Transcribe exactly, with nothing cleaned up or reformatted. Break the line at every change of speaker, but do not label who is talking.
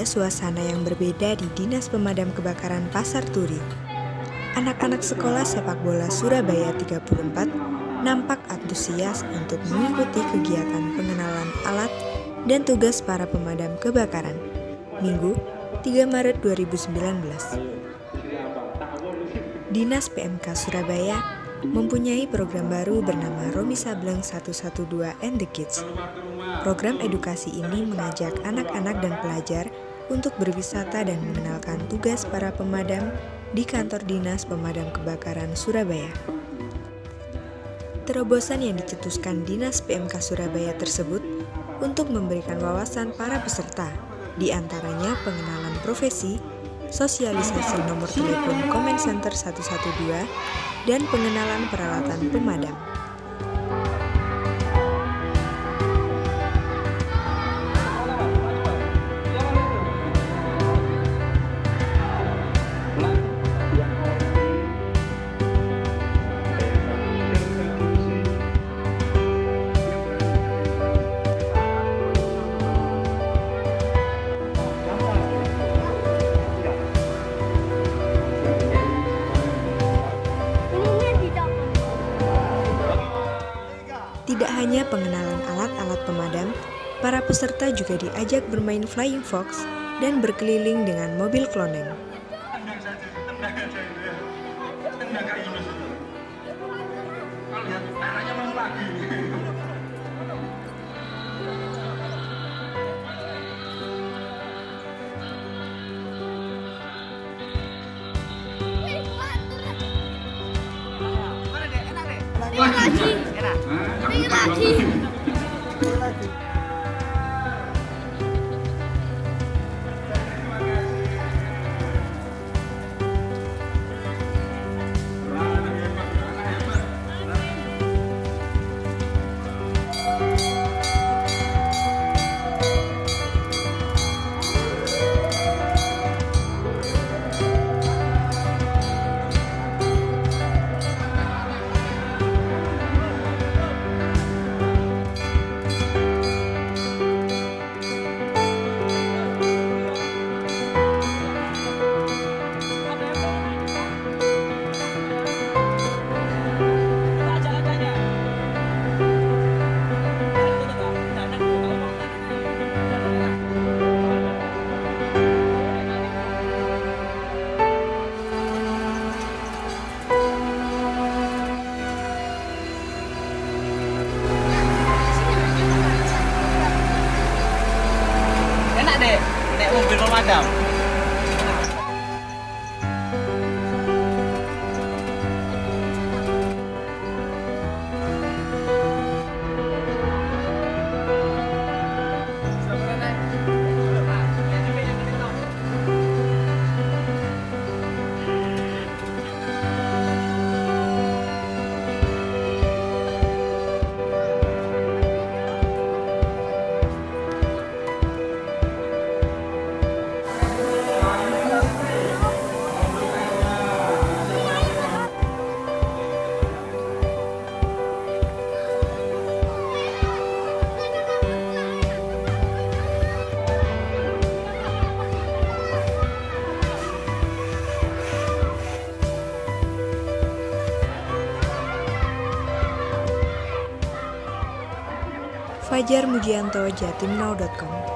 suasana yang berbeda di Dinas Pemadam Kebakaran Pasar Turi. Anak-anak sekolah sepak bola Surabaya tiga puluh empat nampak antusias untuk mengikuti kegiatan pengenalan alat dan tugas para pemadam kebakaran. Minggu, tiga Maret dua ribu sembilan belas. Dinas P M K Surabaya mempunyai program baru bernama Romi Sableng seratus dua belas and the Kids. Program edukasi ini mengajak anak-anak dan pelajar untuk berwisata dan mengenalkan tugas para pemadam di kantor Dinas Pemadam Kebakaran Surabaya. Terobosan yang dicetuskan Dinas P M K Surabaya tersebut untuk memberikan wawasan para peserta, di antaranya pengenalan profesi, sosialisasi nomor telepon Comment Center seratus dua belas, dan pengenalan peralatan pemadam. Tidak hanya pengenalan alat-alat pemadam, para peserta juga diajak bermain flying fox dan berkeliling dengan mobil kloneng.
lagi, enak, lagi, lagi.
Dek, nek mobil pemadam.
Fajar Mujianto, jatimnow dot com.